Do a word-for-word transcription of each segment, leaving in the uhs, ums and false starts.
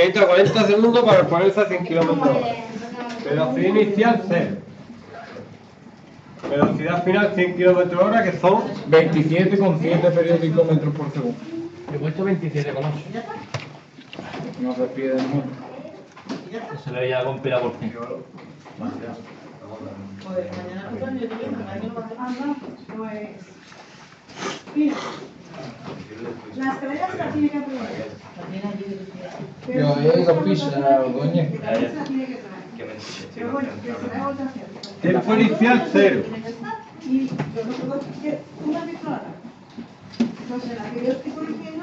Necesita cuarenta segundos para ponerse a cien kilómetros por hora. Velocidad inicial cero. Velocidad final cien kilómetros por hora, que son veintisiete coma siete periódicos por segundo. Yo he puesto veintisiete coma ocho. No se pide el mundo. Se le veía compilado por fin. Joder, mañana no cambio de tema, mañana no pues. Mira. La escalera se la tiene que aprobar. Yo he ido a pizza, doña. La tiene que traer. Pero bueno, que se la vuelta a hacer. tiempo inicial cero. Y yo no puedo decir una pistola. Entonces, la que yo estoy corrigiendo,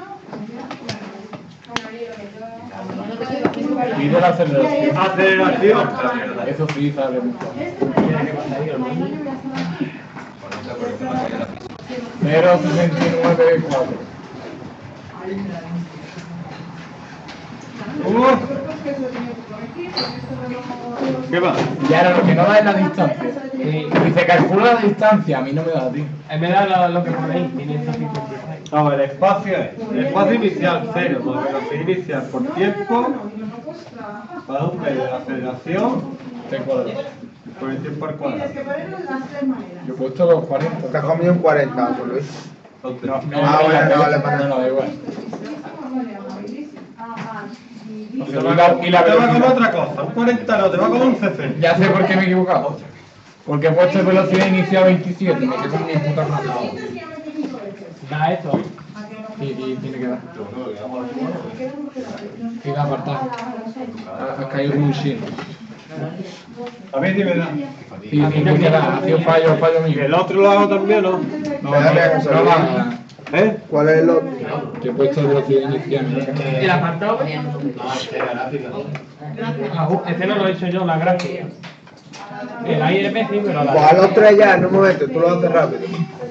Pide la aceleración. Aceleración. Eso sí sale mucho. cero coma sesenta y nueve cuatro. Uh, ¿Qué va? Y ahora lo que no da es la distancia. Y se calcula la distancia, a mí no me da, tío. En vez de lo, lo que pone ahí, quinientos cincuenta y seis. A ver, el espacio es el espacio inicial cero, más velocidad inicial por tiempo, para un medio de la aceleración T cuadrado. por el tiempo al cuadrado. Yo he puesto los cuarenta. Te has comido un cuarenta, Luis. Entonces, No, no, Ah, bueno, no, vale, no, vale. no, no, da igual. te va, Y la te va como velocidad. otra cosa, un cuarenta no, te va como un sesenta. Ya sé por qué me he equivocado. Porque he puesto velocidad inicial veintisiete, me quedo con mi puta madre. Da esto. Sí, sí, tiene que dar. Sí, da apartado. Ha, ha caído como un chino. A ver si me da. Sí, sí, tiene que dar. Ha sido fallo, fallo ¿Y mío. el otro lo hago también o no? No, no, no, no. ¿Eh? ¿Cuál es el otro? Te he puesto velocidad inicial. ¿El apartado? Ah, uh, este no lo he hecho yo, la gráfica. El A I R P sí, pero la... Pues a los tres ya en un momento, tú lo haces rápido.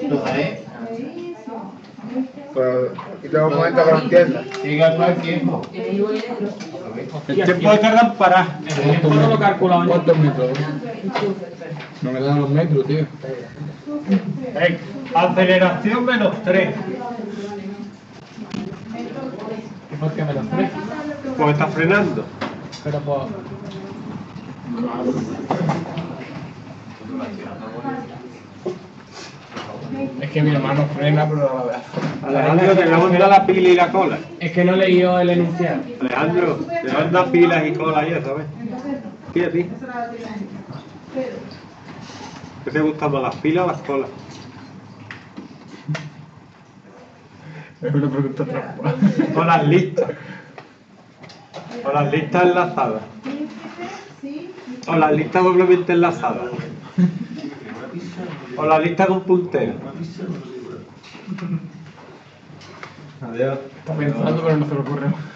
Pero aquí tengo un momento que lo entiendas. Siga todo el tiempo. El tiempo de tardar en parar. El tiempo no lo he calculado yo. ¿Cuántos metros? No me dan los metros, tío. Eh, aceleración menos tres. ¿Y por qué me los tres? Pues está frenando. Pero por... Es que mi hermano frena, pero no la vea. Alejandro, te voy a mandar la pila y la cola. Es que no he leído el enunciado. Alejandro, te manda pilas y cola y eso, ¿ves? ¿Qué a ti? ¿Qué te gustan más, las pilas o las colas? Es una pregunta trampa. O las listas. O las listas enlazadas. O las listas doblemente enlazadas. O la lista con puntero. Adiós. Está pensando, pero no se le ocurre más.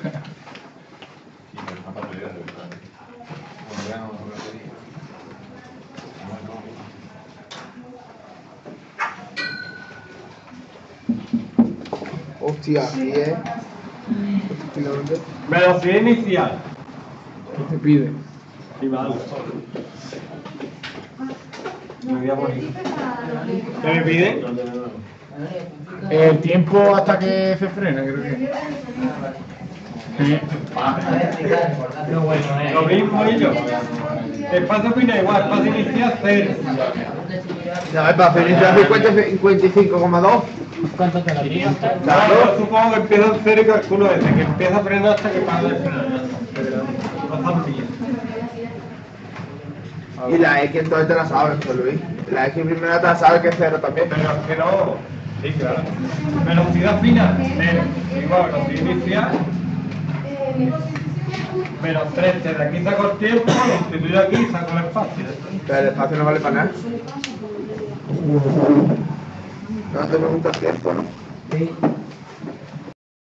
Hostia, aquí es. Kilómetros. Velocidad inicial. ¿Qué te pide? Y mal. Me voy a morir. ¿Qué me pide? El tiempo hasta que se frena, creo que. No, bueno, eh. Lo mismo y yo. Espacio final igual, espacio inicial cero. No, es para finalizar cincuenta y cinco coma dos. ¿Cuánto te la pido? Claro, yo supongo que empieza en cero y calculo desde que empieza a frenar hasta que para de frenar. No tan bien. Y la X entonces te la sabes, José Luis. La X primero te la sabes que es cero también. Pero es que no. Sí, claro. Velocidad final, cero. Igual, velocidad inicial. Menos tres, desde aquí saco el tiempo, lo sustituyo aquí y saco el espacio. Pero el espacio no vale para nada. No te preguntas tiempo, ¿no? Sí.